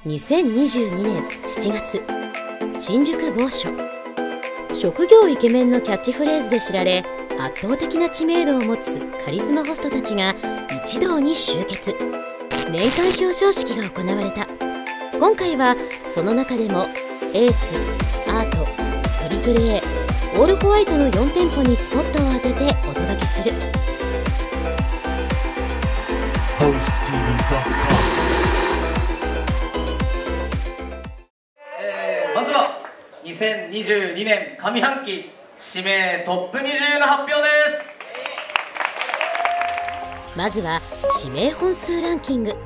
2022年7月、新宿某所。職業イケメンのキャッチフレーズで知られ、圧倒的な知名度を持つカリスマホストたちが一堂に集結。年間表彰式が行われた。今回はその中でもエース、アート、トリプル A、オールホワイトの4店舗にスポットを当ててお届けする。 まずは2022年上半期指名トップ20の発表です。 まずは指名本数ランキング。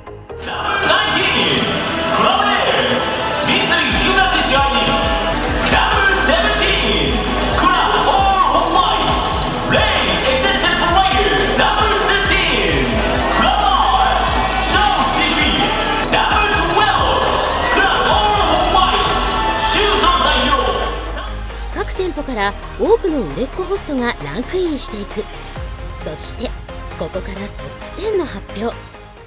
各店舗から多くの売れっ子ホストがランクインしていく。そしてここからトップ10の発表。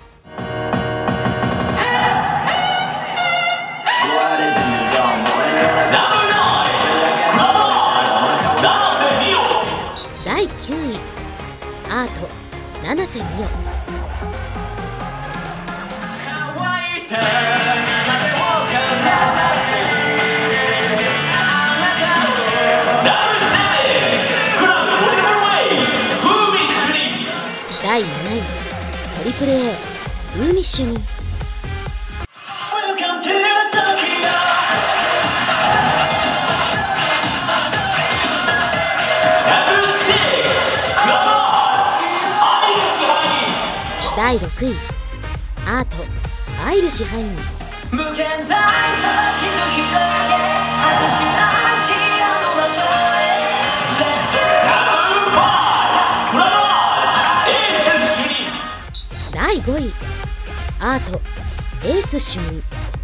第9位、アート、七瀬美代。第7位、トリプル A、ウーミッシュに。第6位、アート、アイル支配人。第5位、アート、エース主任。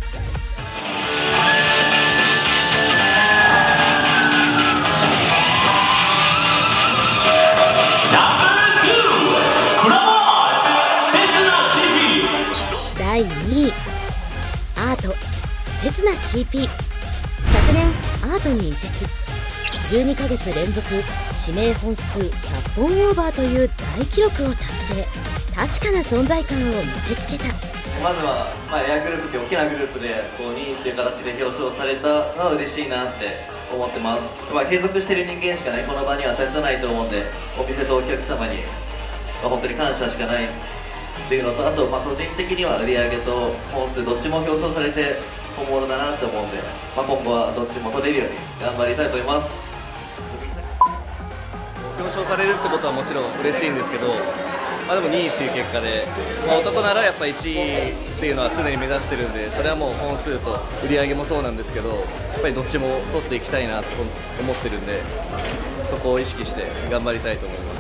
第2位、アート、刹那 CP。昨年アートに移籍。12ヶ月連続指名本数100本オーバーという大記録を達成。確かな存在感を見せつけた。 まずは、エアグループという大きなグループで2位という形で表彰されたのは嬉しいなって思ってます。継続している人間しかこの場には立たないと思うんで、お店とお客様に、本当に感謝しかないっていうのと、あと個人的には売上と本数どっちも表彰されて本物だなと思うんで、今後はどっちも取れるように頑張りたいと思います。 表彰されるってことはもちろん嬉しいんですけど、でも2位っていう結果で、男ならやっぱ1位っていうのは常に目指してるんで、それはもう本数と売り上げもそうなんですけど、やっぱりどっちも取っていきたいなと思ってるんで、そこを意識して頑張りたいと思います。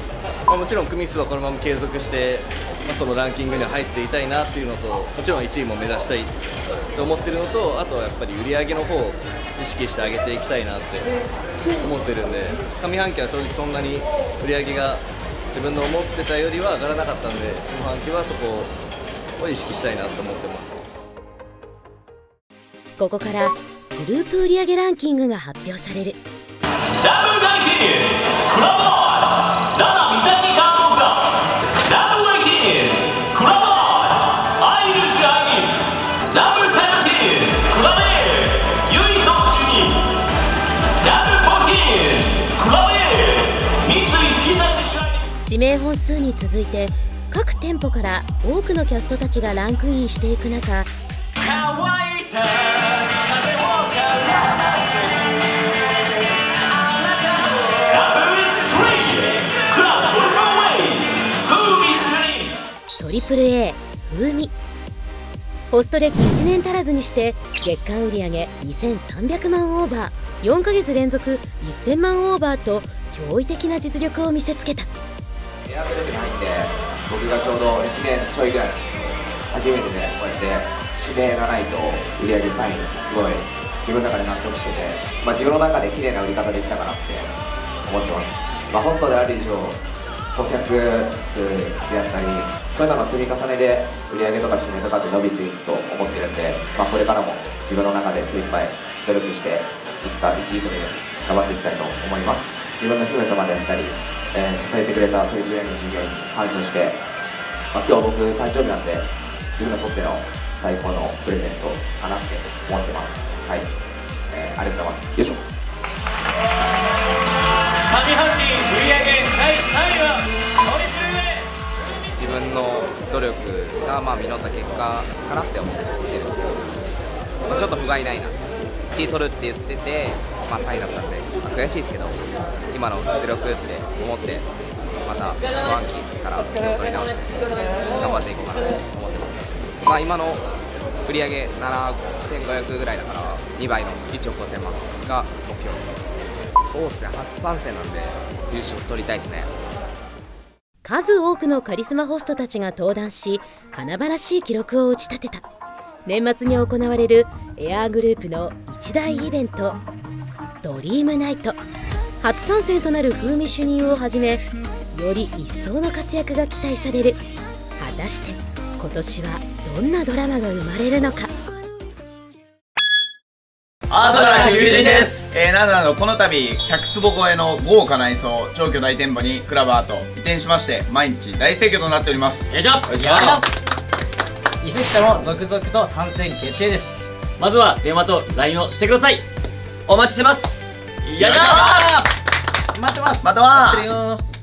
もちろん組数はこのまま継続して、そのランキングに入っていたいなっていうのと、もちろん1位も目指したいと思ってるのと、あとはやっぱり売り上げの方を意識して上げていきたいなって思ってるんで、上半期は正直そんなに売り上げが自分の思ってたよりは上がらなかったんで、下半期はそこを意識したいなと思ってます。 ここからグループ売上ランキングが発表される。指名本数に続いて各店舗から多くのキャストたちがランクインしていく中、トリプル A、風味。ホスト歴1年足らずにして月間売上2300万オーバー、4ヶ月連続1000万オーバーと驚異的な実力を見せつけた。 エアグループに入って僕がちょうど1年ちょいぐらい初めてでこうやって指名がないと売上3位、すごい自分の中で納得してて、自分の中で綺麗な売り方できたかなって思ってます。ホストである以上顧客数であったりそういうのの積み重ねで売り上げとか指名とかって伸びていくと思ってるんで、これからも自分の中で精一杯努力していつか1位取れるように頑張っていきたいと思います。自分の姫様であったり、支えてくれたトリプル A の従業員に感謝して、今日僕誕生日なんで自分にとっての最高のプレゼントかなって思ってます。はい、ありがとうございます。よいしょ。 上半期売上第3位はトリプル A。 自分の努力が実った結果かなって思ってるんですけど、ちょっと不甲斐ないな、1位取るって言ってて、3位だったんで、悔しいですけど、今の実力って思って、また下半期から手を取り直して頑張っていこうかなと思ってます。今の売り上げ7500ぐらいだから2倍の1億5000万が目標です。そうっすね、初参戦なんで優勝取りたいですね。 数多くのカリスマホストたちが登壇し、華々しい記録を打ち立てた年末に行われるエアーグループの一大イベント、ドリームナイト。初参戦となる風味主任をはじめ、より一層の活躍が期待される。果たして今年はどんなドラマが生まれるのか。 アートから友人です。などこの度100坪超えの豪華内装超巨大店舗にクラブアート移転しまして、毎日大盛況となっております。 よいしょ。移籍者も続々と参戦決定です。まずは電話と LINE をしてください。 お待ちしてます。 よいしょ。待ってます。 待ってます。